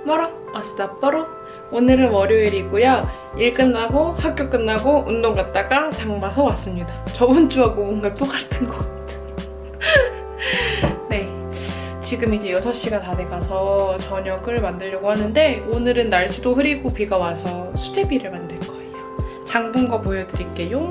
뭐라? 어스타뽀로? 오늘은 월요일이고요. 일 끝나고 학교 끝나고 운동 갔다가 장 봐서 왔습니다. 저번 주하고 뭔가 똑같은 것 같은. 네, 지금 이제 6시가 다 돼가서 저녁을 만들려고 하는데 오늘은 날씨도 흐리고 비가 와서 수제비를 만들 거예요. 장 본 거 보여드릴게요.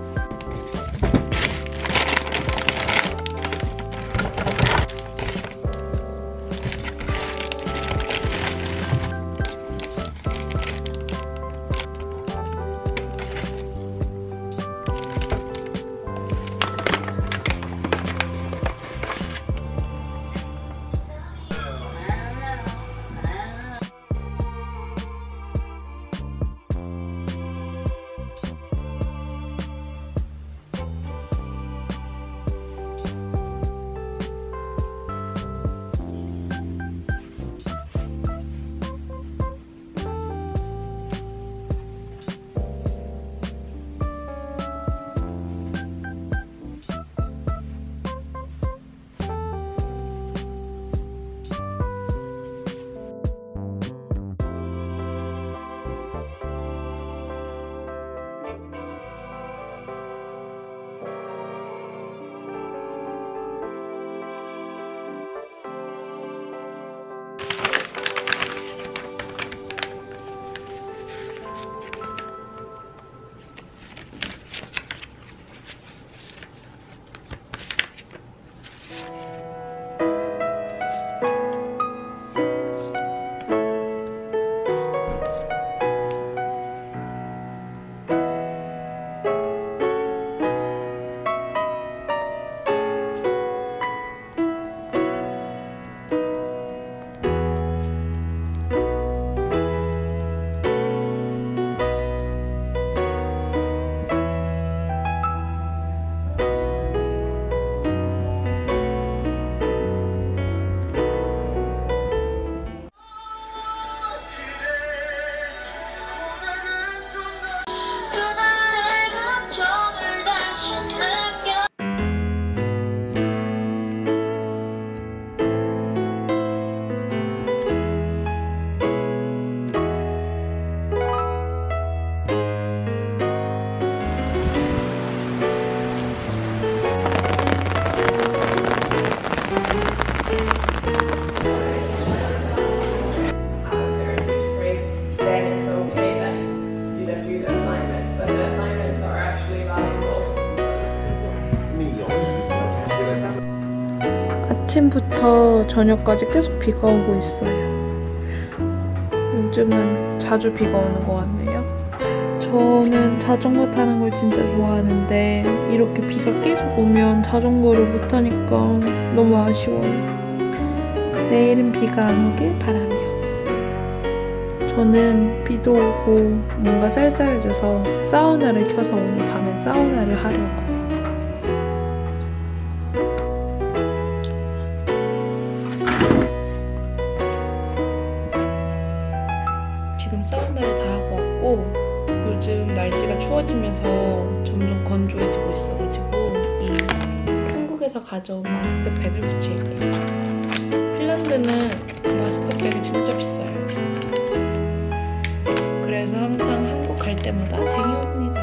아침부터 저녁까지 계속 비가 오고 있어요. 요즘은 자주 비가 오는 것 같네요. 저는 자전거 타는 걸 진짜 좋아하는데 이렇게 비가 계속 오면 자전거를 못 타니까 너무 아쉬워요. 내일은 비가 안 오길 바라며. 저는 비도 오고 뭔가 쌀쌀해져서 사우나를 켜서 오늘 밤엔 사우나를 하려고요. 지금 사우나를 다 하고 왔고 요즘 날씨가 추워지면서 점점 건조해지고 있어가지고 이 한국에서 가져온 마스크팩을 붙일 거예요. 핀란드는 마스크팩이 진짜 비싸요. 그래서 항상 한국 갈 때마다 쟁여옵니다.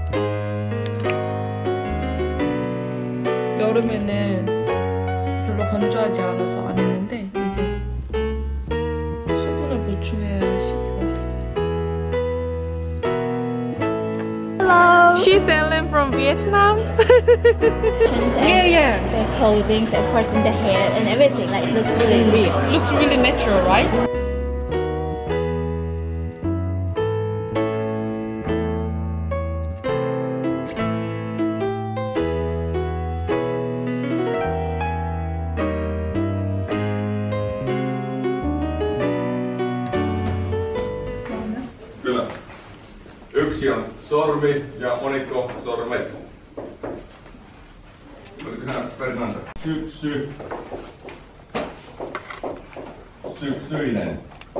여름에는 별로 건조하지 않아서 안 했는데 이제 수분을 보충해야 할 시기가 왔어요. Hello. She's Ellen from Vietnam. Yeah. The clothing, of course, and the hair and everything, like it looks really real. Looks really natural, right? Kyllä. Yksi on sormi ja monikko sormet. Olikohan Fernanda? Syksyinen.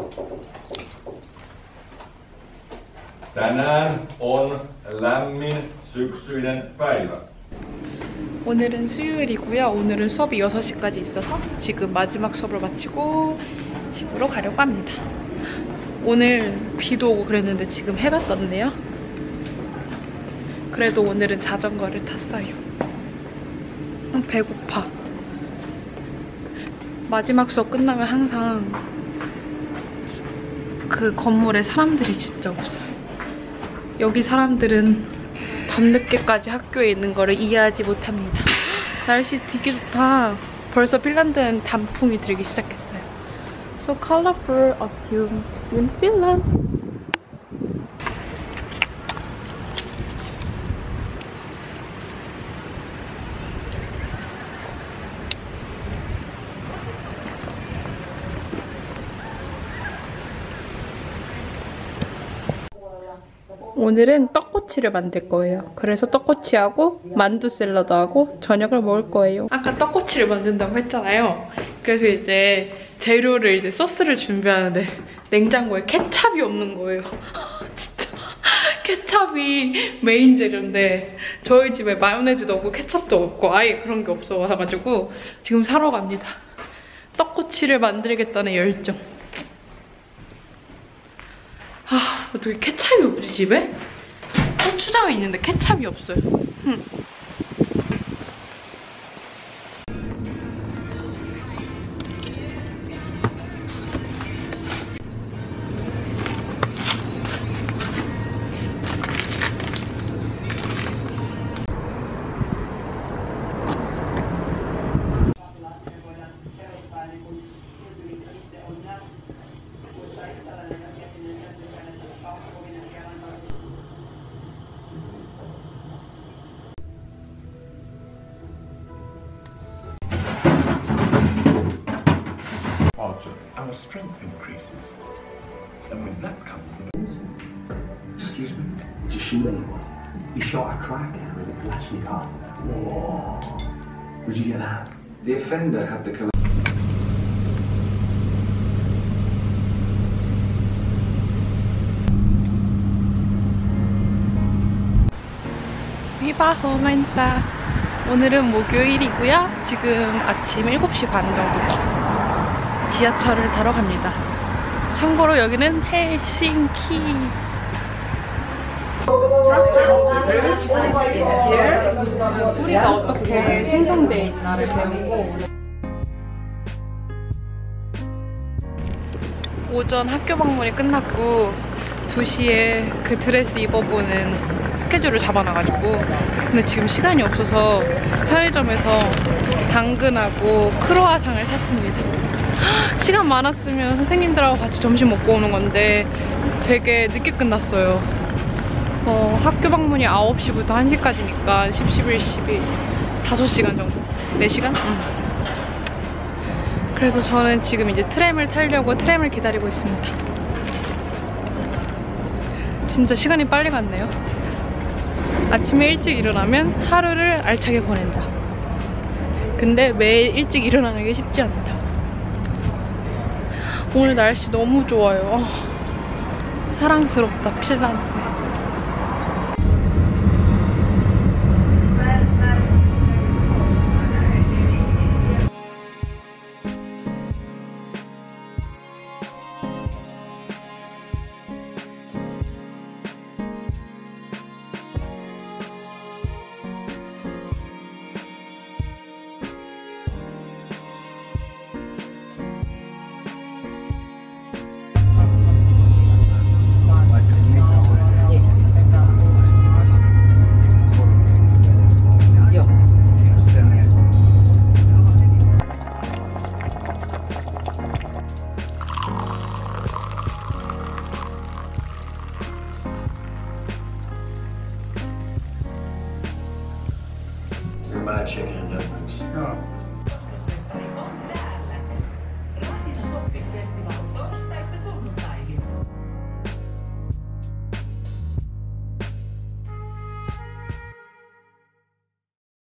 Tänään on lämmin syksyinen päivä. 오늘은 수요일이고요. 오늘은 수업이 6시까지 있어서 지금 마지막 수업을 마치고 집으로 가려고 합니다. 오늘 비도 오고 그랬는데 지금 해가 떴네요. 그래도 오늘은 자전거를 탔어요. 배고파. 마지막 수업 끝나면 항상 그 건물에 사람들이 진짜 없어요. 여기 사람들은 밤늦게까지 학교에 있는 거를 이해하지 못합니다. 날씨 되게 좋다. 벌써 핀란드는 단풍이 들기 시작했어요. So colorful autumn in Finland. 오늘은 떡꼬치를 만들 거예요. 그래서 떡꼬치하고 만두 샐러드하고 저녁을 먹을 거예요. 아까 떡꼬치를 만든다고 했잖아요. 그래서 이제 재료를 이제 소스를 준비하는데 냉장고에 케찹이 없는 거예요. 진짜 케찹이 메인 재료인데 저희 집에 마요네즈도 없고 케찹도 없고 아예 그런 게 없어가지고 지금 사러 갑니다. 떡꼬치를 만들겠다는 열정. 아, 어떻게 케찹이 없지 집에? 고추장이 있는데 케찹이 없어요. Our strength increases, and with that comes the... Excuse me, did you shoot anyone? You shot a cracker with a Kalashnikov. Whoa. Where'd you get that? The offender had the... 비바 호만타. 오늘은 목요일이고요. 지금 아침 7시 반 정도 됐어요. 지하철을 타러 갑니다. 참고로 여기는 헬싱키. 우리가 어떻게 생성되어 있나를 배우고 오전 학교 방문이 끝났고 2시에 그 드레스 입어보는 스케줄을 잡아놔가지고 근데 지금 시간이 없어서 편의점에서 당근하고 크로아상을 샀습니다. 시간 많았으면 선생님들하고 같이 점심 먹고 오는 건데 되게 늦게 끝났어요. 학교 방문이 9시부터 1시까지니까 10, 11, 12 5시간 정도? 4시간? 그래서 저는 지금 이제 트램을 타려고 트램을 기다리고 있습니다. 진짜 시간이 빨리 갔네요. 아침에 일찍 일어나면 하루를 알차게 보낸다. 근데 매일 일찍 일어나는 게 쉽지 않다. 오늘 날씨 너무 좋아요. 사랑스럽다, 핀란드. Fried chicken and dumplings. No.